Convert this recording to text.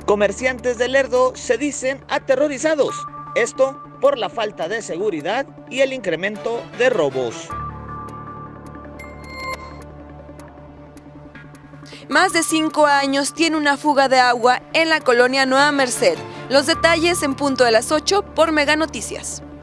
Comerciantes de Lerdo se dicen aterrorizados, esto por la falta de seguridad y el incremento de robos. Más de 5 años tiene una fuga de agua en la colonia Nueva Merced. Los detalles en punto de las 8 por Mega Noticias.